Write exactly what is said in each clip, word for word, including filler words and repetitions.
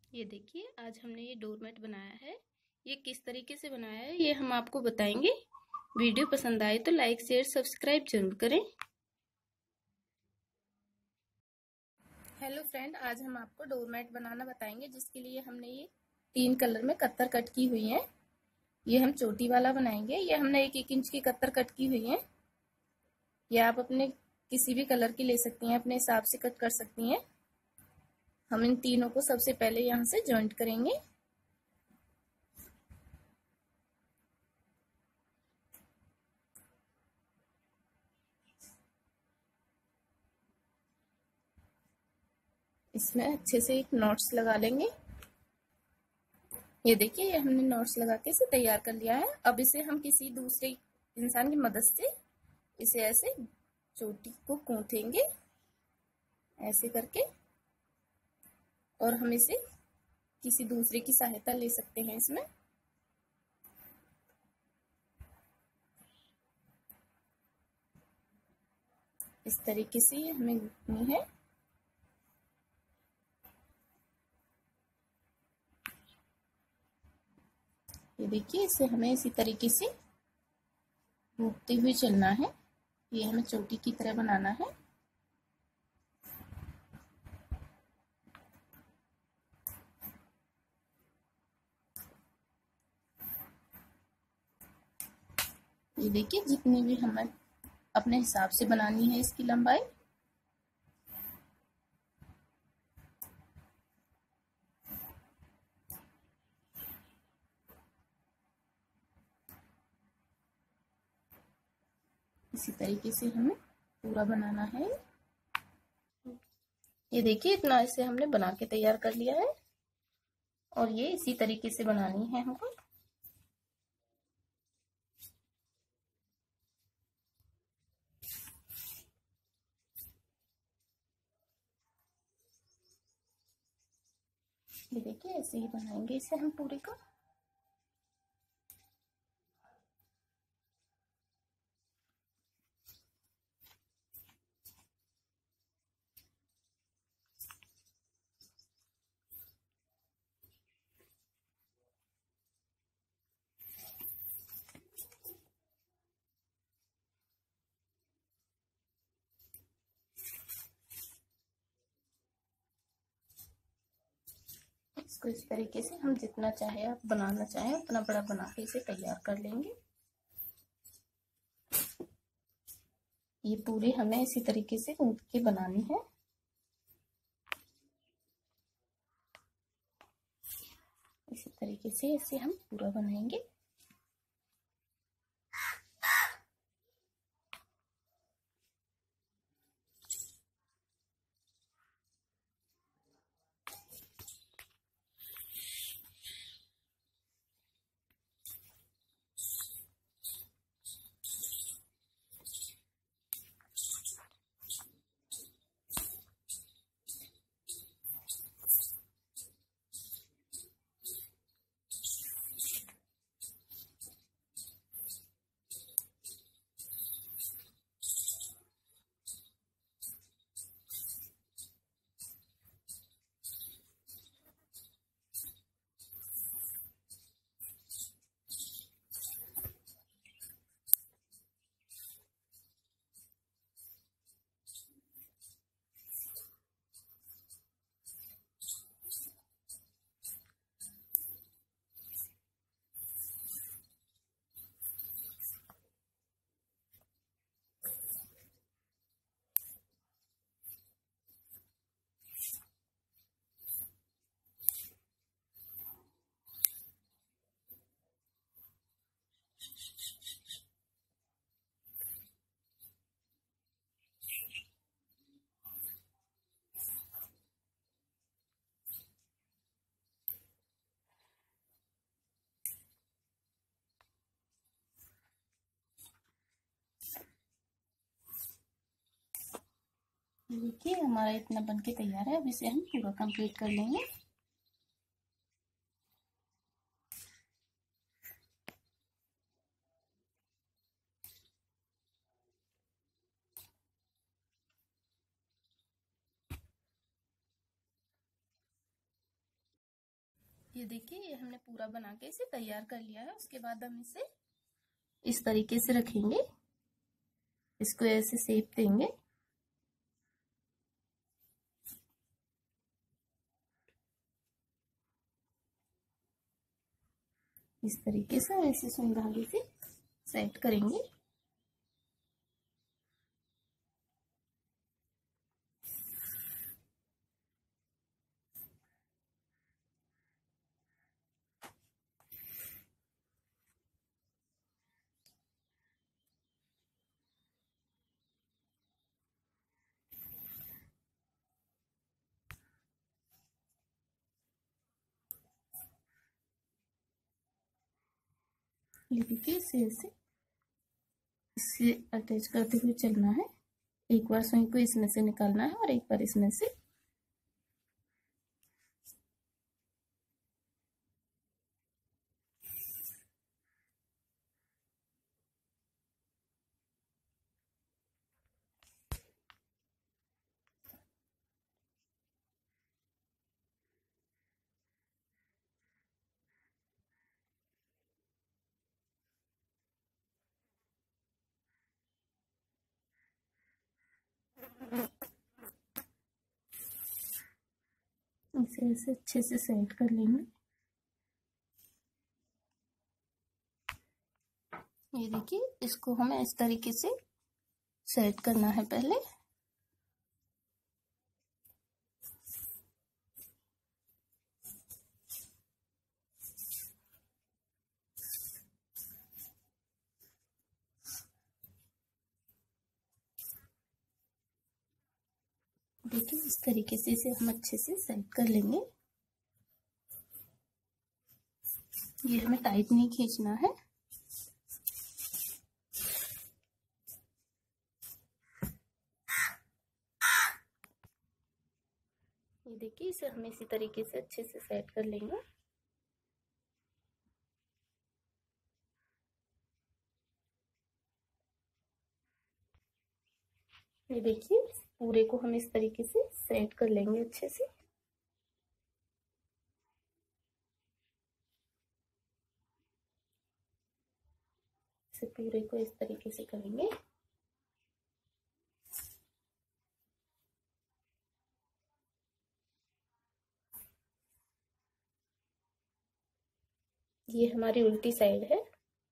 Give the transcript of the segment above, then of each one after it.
ये देखिए, आज हमने ये डोरमेट बनाया है। ये किस तरीके से बनाया है ये हम आपको बताएंगे। वीडियो पसंद आए तो लाइक शेयर सब्सक्राइब जरूर करें। हेलो फ्रेंड, आज हम आपको डोरमेट बनाना बताएंगे, जिसके लिए हमने ये तीन कलर में कत्तर कट की हुई है। ये हम चोटी वाला बनाएंगे। ये हमने एक एक इंच की कत्तर कट की हुई है। ये आप अपने किसी भी कलर की ले सकती हैं, अपने हिसाब से कट कर सकती हैं। हम इन तीनों को सबसे पहले यहाँ से जॉइंट करेंगे। इसमें अच्छे से एक नॉट्स लगा लेंगे। ये देखिए, ये हमने नॉट्स लगा के इसे तैयार कर लिया है। अब इसे हम किसी दूसरे इंसान की मदद से इसे ऐसे चोटी को गूंथेंगे ऐसे करके, और हम इसे किसी दूसरे की सहायता ले सकते हैं। इसमें इस तरीके से ये हमें गूंथनी है। ये देखिए, इसे हमें इसी तरीके से गूंथते हुए चलना है। ये हमें चोटी की तरह बनाना है। ये देखिए, जितनी भी हमें अपने हिसाब से बनानी है इसकी लंबाई। इसी तरीके से हमें पूरा बनाना है। ये देखिए, इतना इसे हमने बना के तैयार कर लिया है, और ये इसी तरीके से बनानी है हमको। ये देखिए, ऐसे ही बनाएंगे इसे हम पूरे का। इसको इस तरीके से हम जितना चाहे आप बनाना चाहें उतना बड़ा बना के इसे तैयार कर लेंगे। ये पूरी हमें इसी तरीके से गूंथ के बनानी है। इसी तरीके से इसे हम पूरा बनाएंगे। देखिए, हमारा इतना बनके तैयार है। अब इसे हम पूरा कंप्लीट कर लेंगे। ये देखिए, ये हमने पूरा बना के इसे तैयार कर लिया है। उसके बाद हम इसे इस तरीके से रखेंगे, इसको ऐसे शेप देंगे। इस तरीके से ऐसे सुई धागे से सेट करेंगे। ये देखिए, इसे ऐसे इससे अटैच करते हुए चलना है। एक बार सुई को इसमें से निकालना है और एक बार इसमें से। इसे ऐसे अच्छे से सेट कर लेंगे। ये देखिए, इसको हमें इस तरीके से सेट करना है पहले। देखिए, इस तरीके से इसे हम अच्छे से सेट कर लेंगे। ये हमें टाइट नहीं खींचना है। ये देखिए, इसे हम इसी तरीके से अच्छे से सेट कर लेंगे। ये देखिए, पूरे को हम इस तरीके से सेट कर लेंगे अच्छे से। इसे पूरे को इस तरीके से करेंगे। ये हमारी उल्टी साइड है।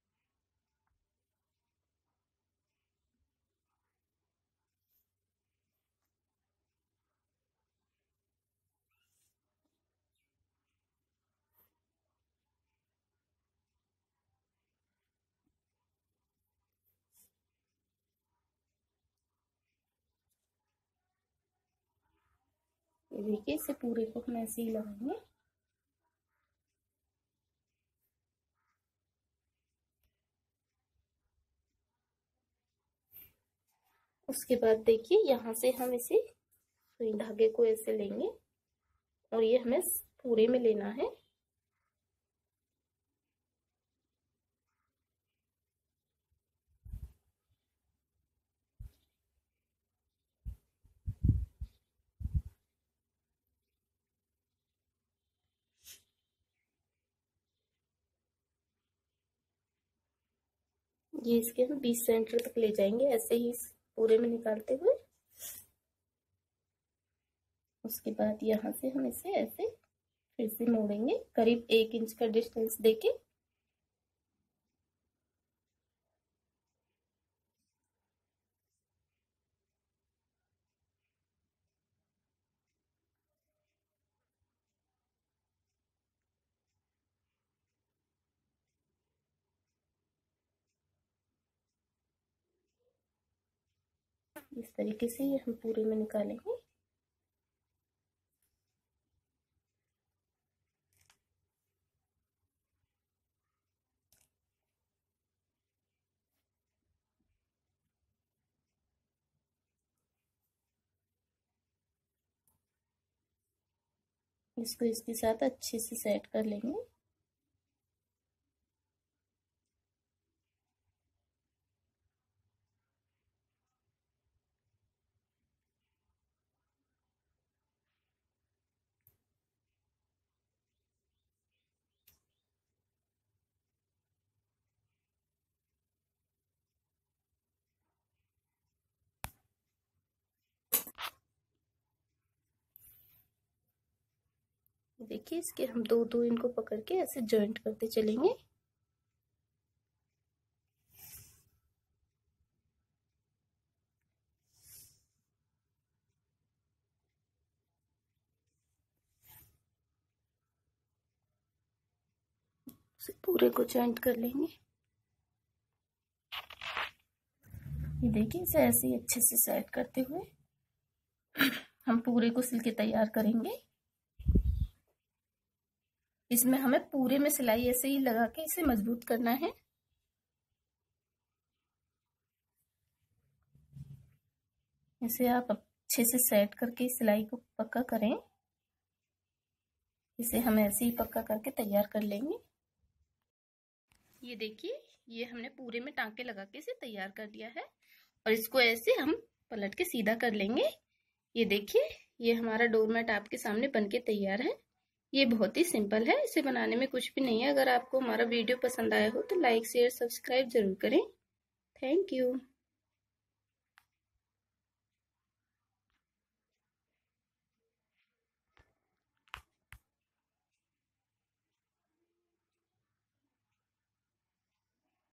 ये देखिए, इसे पूरे को हम ऐसे ही लगाएंगे। उसके बाद देखिए, यहाँ से हम इसे सुई धागे को ऐसे लेंगे और ये हमें पूरे में लेना है। ये इसके हम बीस सेंटीमीटर तक ले जाएंगे, ऐसे ही पूरे में निकालते हुए। उसके बाद यहाँ से हम इसे ऐसे फिर से मोड़ेंगे, करीब एक इंच का डिस्टेंस देके। इस तरीके से ये हम पूरे में निकालेंगे। इसको इसके साथ अच्छे से सेट कर लेंगे। देखिए इसके हम दो दो इनको पकड़ के ऐसे जॉइंट करते चलेंगे। पूरे को जॉइंट कर लेंगे। ये देखिए इसे ऐसे ही अच्छे से सेट करते हुए हम पूरे को सिल के तैयार करेंगे। इसमें हमें पूरे में सिलाई ऐसे ही लगा के इसे मजबूत करना है। इसे आप अच्छे से सेट करके सिलाई को पक्का करें। इसे हम ऐसे ही पक्का करके तैयार कर लेंगे। ये देखिए ये हमने पूरे में टांके लगा के इसे तैयार कर लिया है और इसको ऐसे हम पलट के सीधा कर लेंगे। ये देखिए ये हमारा डोरमेट आपके सामने बनके तैयार है। ये बहुत ही सिंपल है, इसे बनाने में कुछ भी नहीं है। अगर आपको हमारा वीडियो पसंद आया हो तो लाइक शेयर सब्सक्राइब जरूर करें। Thank you.